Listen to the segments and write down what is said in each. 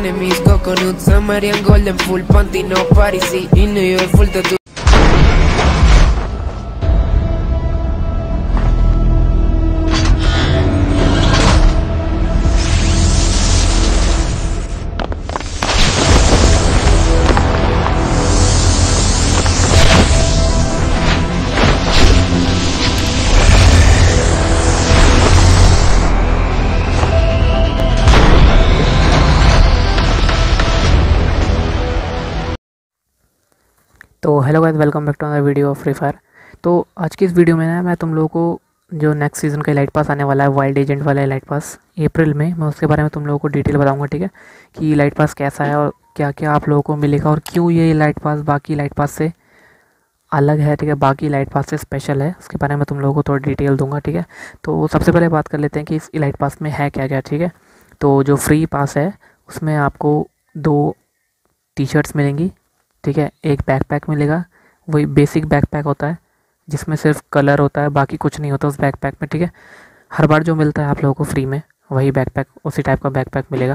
enemies coconuts, Marian golden full panty no party, in New York full tattoo. तो hello guys, welcome back to another video of Free Fire. तो आज की इस video में ना मैं तुम लोगों को जो नेक्स्ट सीज़न का लाइट पास आने वाला है, वाइल्ड एजेंट वाला लाइट पास अप्रैल में, मैं उसके बारे में तुम लोगों को डिटेल बताऊंगा। ठीक है, कि लाइट पास कैसा है और क्या क्या आप लोगों को मिलेगा और क्यों ये लाइट पास बाकी लाइट पास से अलग है। ठीक है, बाकी लाइट पास से स्पेशल है, उसके बारे में तुम लोगों को थोड़ा डिटेल दूंगा। ठीक है, तो सबसे पहले बात कर लेते हैं कि इस लाइट पास में है क्या क्या। ठीक है, तो जो फ्री पास है उसमें आपको 2 टी शर्ट्स मिलेंगी। ठीक है, एक बैकपैक मिलेगा, वही बेसिक बैकपैक होता है जिसमें सिर्फ कलर होता है, बाकी कुछ नहीं होता उस बैकपैक में। ठीक है, हर बार जो मिलता है आप लोगों को फ्री में वही बैकपैक, उसी टाइप का बैकपैक मिलेगा।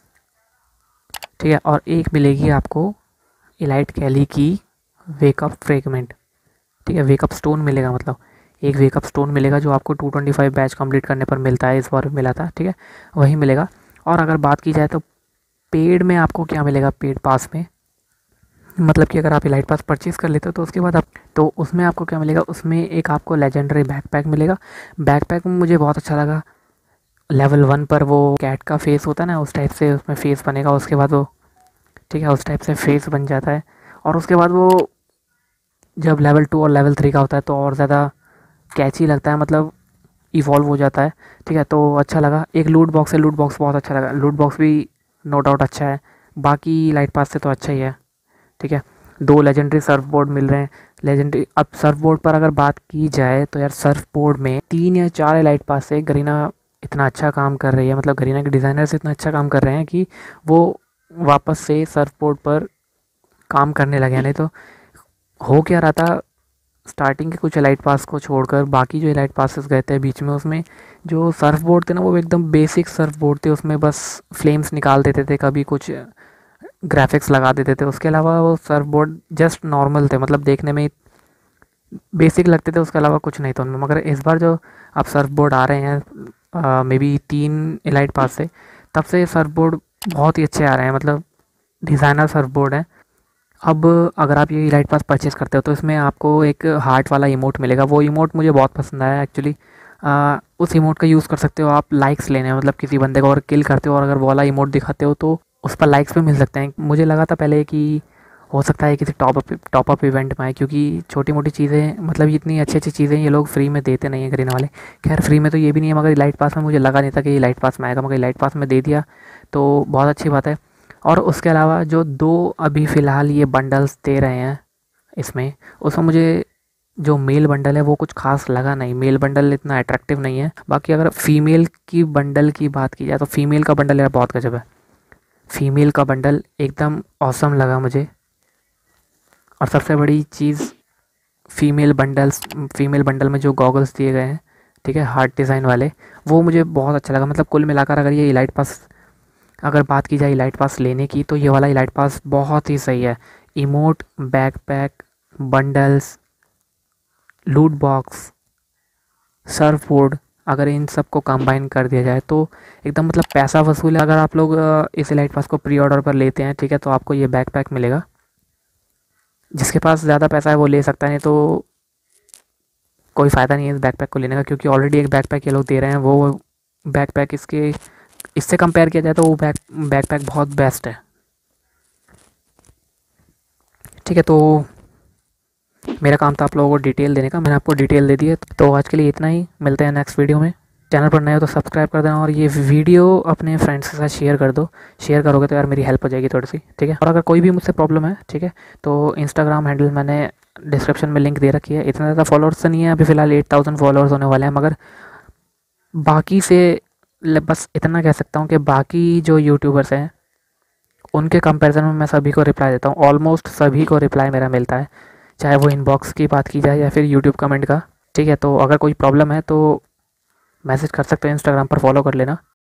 ठीक है, और एक मिलेगी आपको इलाइट कैली की वेकअप फ्रेगमेंट। ठीक है, वेकअप स्टोन मिलेगा, मतलब एक वेकअप स्टोन मिलेगा जो आपको 225 बैच कंप्लीट करने पर मिलता है, इस बार मिला था। ठीक है, वही मिलेगा। और अगर बात की जाए तो पेड में आपको क्या मिलेगा, पेड पास में मतलब कि अगर आप लाइट पास परचेज़ कर लेते हो तो उसके बाद आप, तो उसमें आपको क्या मिलेगा, उसमें एक आपको लेजेंडरी बैकपैक मिलेगा। बैकपैक में मुझे बहुत अच्छा लगा, लेवल 1 पर वो कैट का फेस होता है ना, उस टाइप से उसमें फेस बनेगा। उसके बाद वो, ठीक है, उस टाइप से फेस बन जाता है। और उसके बाद वो जब लेवल 2 और लेवल 3 का होता है तो और ज़्यादा कैची लगता है, मतलब इवॉल्व हो जाता है। ठीक है, तो अच्छा लगा। एक लूट बॉक्स है, लूट बॉक्स बहुत अच्छा लगा, लूट बॉक्स भी नो डाउट अच्छा है, बाकी लाइट पास से तो अच्छा ही है। ठीक है, 2 लेजेंडरी सर्फ बोर्ड मिल रहे हैं, लेजेंडरी। अब सर्फ बोर्ड पर अगर बात की जाए तो यार सर्फ बोर्ड में 3 या 4 लाइट पास से गरीना इतना अच्छा काम कर रही है, मतलब गरीना के डिज़ाइनर्स इतना अच्छा काम कर रहे हैं कि वो वापस से सर्फ बोर्ड पर काम करने लगे हैं। नहीं तो हो क्या रहा था, स्टार्टिंग के कुछ लाइट पास को छोड़कर बाकी जो लाइट पासेस गए थे बीच में, उसमें जो सर्फ बोर्ड थे ना वो एकदम बेसिक सर्फ बोर्ड थे, उसमें बस फ्लेम्स निकाल देते थे, कभी कुछ ग्राफिक्स लगा देते थे। उसके अलावा वो सर्फ बोर्ड जस्ट नॉर्मल थे, मतलब देखने में बेसिक लगते थे, उसके अलावा कुछ नहीं था उनमें। मगर इस बार जो अब सर्फ बोर्ड आ रहे हैं मे बी 3 इलाइट पास से, तब से सर्फ बोर्ड बहुत ही अच्छे आ रहे हैं, मतलब डिज़ाइनर सर्फ बोर्ड है। अब अगर आप ये इलाइट पास परचेज़ करते हो तो इसमें आपको एक हार्ट वाला इमोट मिलेगा। वो इमोट मुझे बहुत पसंद आया एक्चुअली। उस इमोट का यूज़ कर सकते हो आप लाइक्स लेने में, मतलब किसी बंदे को और किल करते हो और अगर वो वाला इमोट दिखाते हो तो उस पर लाइक्स भी मिल सकते हैं। मुझे लगा था पहले कि हो सकता है किसी टॉप अप इवेंट में आए, क्योंकि छोटी मोटी चीज़ें, मतलब इतनी अच्छी अच्छी चीज़ें ये लोग फ्री में देते नहीं हैं गरीना वाले। खैर फ्री में तो ये भी नहीं है, मगर लाइट पास में मुझे लगा नहीं था कि ये लाइट पास में आएगा, मगर लाइट पास में दे दिया तो बहुत अच्छी बात है। और उसके अलावा जो 2 अभी फ़िलहाल ये बंडल्स दे रहे हैं इसमें, उसमें मुझे जो मेल बंडल है वो कुछ खास लगा नहीं, मेल बंडल इतना अट्रैक्टिव नहीं है। बाकी अगर फीमेल की बंडल की बात की जाए तो फीमेल का बंडल यार बहुत गजब है, फीमेल का बंडल एकदम ऑसम लगा मुझे। और सबसे बड़ी चीज़ फीमेल बंडल में जो गॉगल्स दिए गए हैं, ठीक है, हार्ट डिज़ाइन वाले, वो मुझे बहुत अच्छा लगा। मतलब कुल मिलाकर अगर ये इलाइट पास, अगर बात की जाए इलाइट पास लेने की, तो ये वाला इलाइट पास बहुत ही सही है। Emote, backpack, bundles, loot box, surf board, अगर इन सब को कंबाइन कर दिया जाए तो एकदम मतलब पैसा वसूल है। अगर आप लोग इस लाइट पास को प्री ऑर्डर पर लेते हैं, ठीक है, तो आपको ये बैकपैक मिलेगा। जिसके पास ज़्यादा पैसा है वो ले सकता है, नहीं तो कोई फ़ायदा नहीं है इस बैकपैक को लेने का, क्योंकि ऑलरेडी एक बैकपैक ये लोग दे रहे हैं। वो बैकपैक इससे कंपेयर किया जाए तो वो बैकपैक बहुत बेस्ट है। ठीक है, तो मेरा काम था आप लोगों को डिटेल देने का, मैंने आपको डिटेल दे दी है। तो आज के लिए इतना ही, मिलते हैं नेक्स्ट वीडियो में। चैनल पर नए हो तो सब्सक्राइब कर देना और ये वीडियो अपने फ्रेंड्स के साथ शेयर कर दो। शेयर करोगे तो यार मेरी हेल्प हो जाएगी थोड़ी सी। ठीक है, और अगर कोई भी मुझसे प्रॉब्लम है, ठीक है, तो इंस्टाग्राम हैंडल मैंने डिस्क्रिप्शन में लिंक दे रखी है। इतना ज़्यादा फॉलोअर्स तो नहीं है, अभी फ़िलहाल 8000 फॉलोअर्स होने वाले हैं, मगर बाकी से बस इतना कह सकता हूँ कि बाकी जो यूट्यूबर्स हैं उनके कंपैरिजन में मैं सभी को रिप्लाई देता हूँ। ऑलमोस्ट सभी को रिप्लाई मेरा मिलता है, चाहे वो इनबॉक्स की बात की जाए या फिर यूट्यूब कमेंट का। ठीक है, तो अगर कोई प्रॉब्लम है तो मैसेज कर सकते हो, इंस्टाग्राम पर फॉलो कर लेना।